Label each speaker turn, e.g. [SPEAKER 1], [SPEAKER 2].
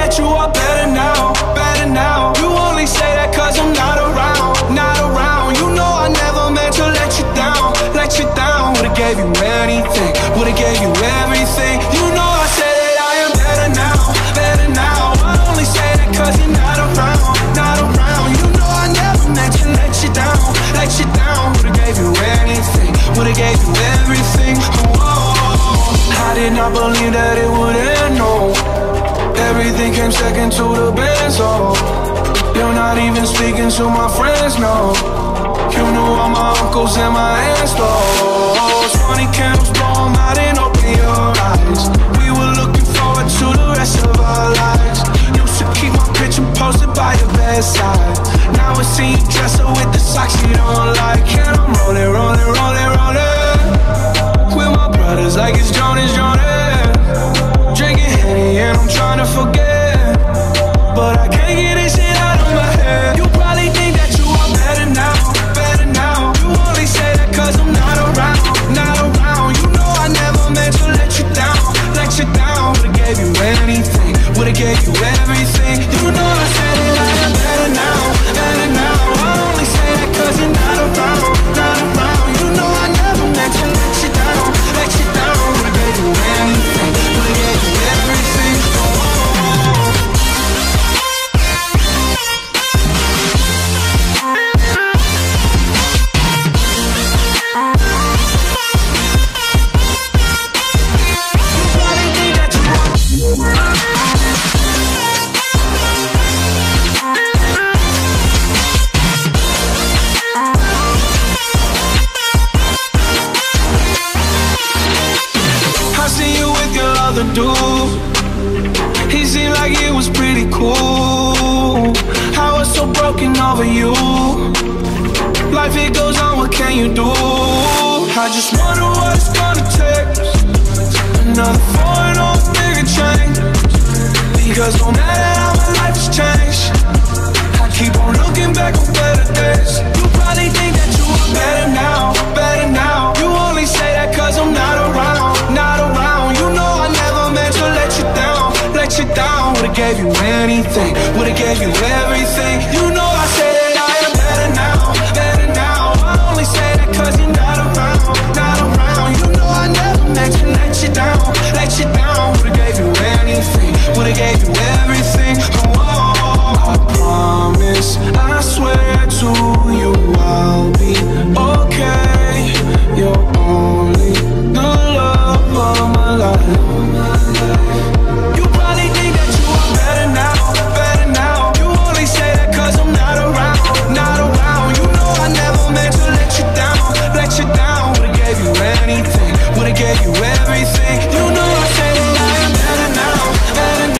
[SPEAKER 1] that you are better now, better now. You only say that cause I'm not around, not around. You know I never meant to let you down, let you down. Would've gave you anything, would've gave you everything. You know I said that I am better now, better now. I only say that cause you're not around, not around. You know I never meant to let you down, let you down. Would've gave you anything, would've gave you everything. I did not believe that it would end, no. Everything came second to the best, oh. You're not even speaking to my friends, no. You knew all my uncles and my aunts, though. 20 candles, blow 'em out and open your eyes. We were looking forward to the rest of our lives. Used to keep my picture posted by your bedside. Now I see you dress up with the socks you don't like. And I'm rolling, rolling, rolling, rolling with my brothers like it's Jonas, Jonas. Drinking Henny and I'm trying to forget, but I can't get this shit out of my head. You probably think that you are better now, better now. You only say that cause I'm not around, not around. You know I never meant to let you down, let you down. Would've gave you anything, would've gave you everything. You know I said that I am better now, better now. I only say that cause you're not around, not around. You know I never meant to let you down, let you down. Would've gave you anything, would've gave you everything. Dude, he seemed like it was pretty cool. I was so broken over you. Life it goes on, what can you do? I just wonder what it's gonna take. Another foreign or bigger change. Because no matter how my life has changed, I keep on looking back on better days. You probably think that you are better now, better now. You only say that cause I'm not around, not around. You know I never meant to let you down, let you down. Would've gave you anything, would've gave you everything. You know I said that I am better now, better now. I only say that cause you're not around, not around. You know I never meant to let you down, let you down. Would've gave you anything, would've gave you everything. Oh, I promise